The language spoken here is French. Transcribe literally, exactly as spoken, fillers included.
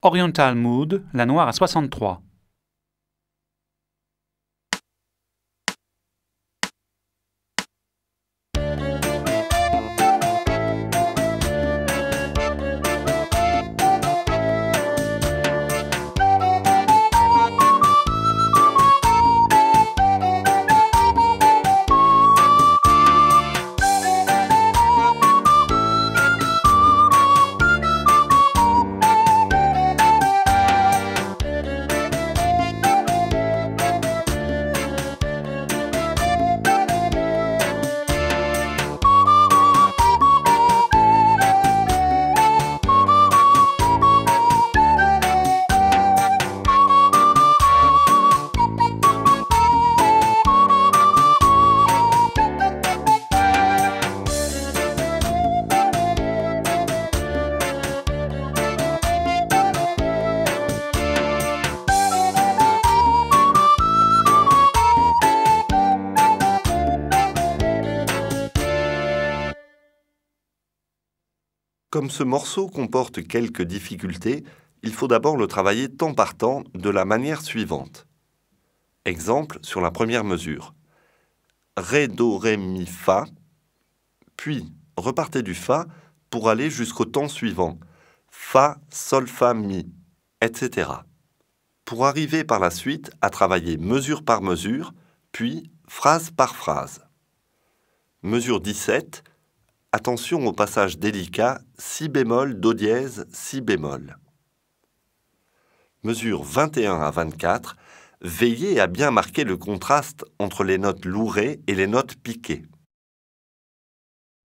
Oriental Mood, la noire à soixante-trois. Comme ce morceau comporte quelques difficultés, il faut d'abord le travailler temps par temps de la manière suivante. Exemple sur la première mesure. Ré, Do, Ré, Mi, Fa, puis repartez du Fa pour aller jusqu'au temps suivant. Fa, Sol, Fa, Mi, et cetera. Pour arriver par la suite à travailler mesure par mesure, puis phrase par phrase. Mesure dix-sept. Attention au passage délicat si bémol, do dièse, si bémol. Mesure vingt et un à vingt-quatre. Veillez à bien marquer le contraste entre les notes lourées et les notes piquées.